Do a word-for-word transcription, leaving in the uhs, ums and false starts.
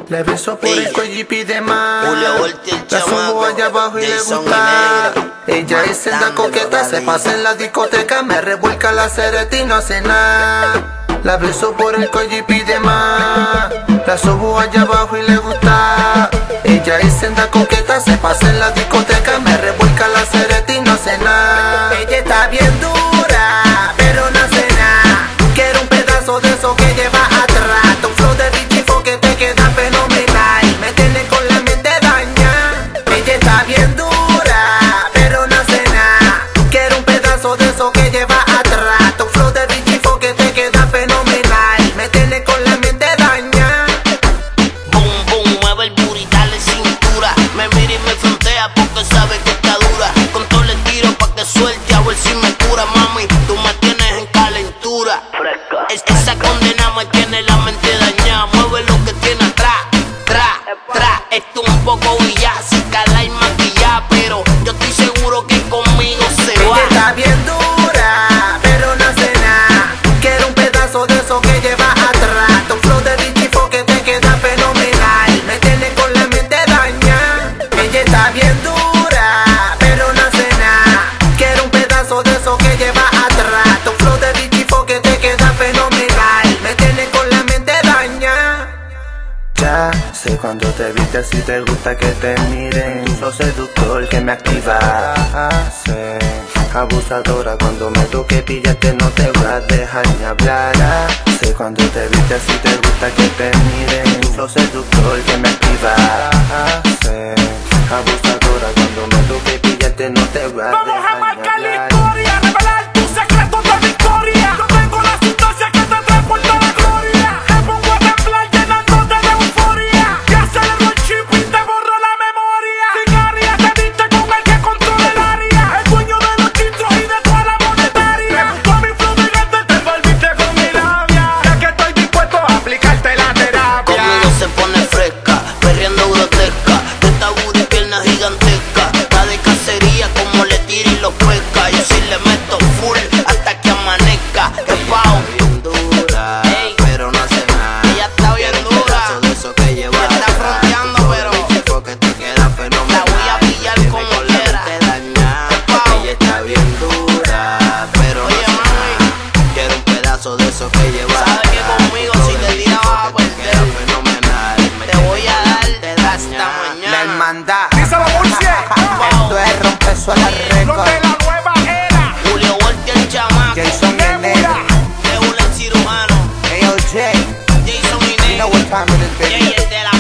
Le beso por el cuello y pide más. La subo allá abajo y le gusta. Ella es senda coqueta, se pasa en la discoteca, me revuelca la cereta y no hace nada. La beso por el cuello y pide más. La subo allá abajo y le gusta. Ella es senda coqueta, se pasa en la discoteca, me revuelca la cereta y no hace nada. Ella está bien dura, pero no hace nada. Quiero un pedazo de eso que lleva atrás. Tu flow de bichifo que te queda fenomenal. Me tiene con la mente dañada. Ella está bien dura, pero no hace nada. Quiero un pedazo de eso que lleva atrás. Tu flow de bichifo que te queda fenomenal. Me tiene con la mente dañada. Boom, boom, mueve el booty, dale cintura. Me mira y me frontea porque sabe que está dura. Con todo le tiro pa' que suelte, a ver si me cura, mami. Tú me tienes en calentura. Es, esa condena me tiene la mente dañada. Mueve lo que tiene atrás, tra, tra. Esto un poco ya, si cala y maquilla, pero yo estoy seguro que conmigo se va. Ella está bien dura, pero no hace nada. Quiero un pedazo de eso que lleva atrás. Tu flow de bichifo que te queda fenomenal. Me tiene con la mente dañada. Ella está bien dura, pero no hace nada. Quiero un pedazo de eso que lleva atrás. Tu flow de bichifo que te queda fenomenal. Me tiene con la mente dañada. Ya sé cuando te viste si te gusta que te miren. Sos seductor que me activa. Sé, abusadora cuando me toque pillarte no te voy a dejar ni hablar. Sé cuando te viste si te gusta que te miren. Sos seductor que me activa. Sé, abusadora cuando me toque pillarte no te voy a dejar ni hablar. Vamos a marcar la historia, revelar tus secretos de victoria. Yo tengo la sustancia que te transporta a la gloria. Te pongo a temblar llenándote de euforia. Y acelero el chip y te borro la memoria. Sicaria, te diste con el que controla el área. El dueño de los chistros y de toda la monetaria. Junto a mi flow gigante te envolviste con mi labia. Ya que estoy dispuesto a aplicarte la terapia. Conmigo se pone fresca, perreando grotesca. De esta booty pierna gigantesca. Está de cacería como le tira y lo pesca. Yo sí le meto full hasta que amanezca. Que pao, bien dura, ey, pero no hace nada. Ella está bien dura, de eso que lleva. Ella está fronteando, pero que te queda fenomenal. La voy a pillar como quiera. Ella está bien dura, pero no hace nada. Quiero un pedazo de eso que lleva. Sabes que conmigo si te tiras vas a perder. Te voy a dar hasta mañana. La hermandad. Díselo, Murcie. Esto es romper suela Los récord. de la nueva era. Julio Walter el chamaco. Jason el negro. Raúl el cirujano. A O J. Jason y You know Negro. what time it is, baby. Jay el de la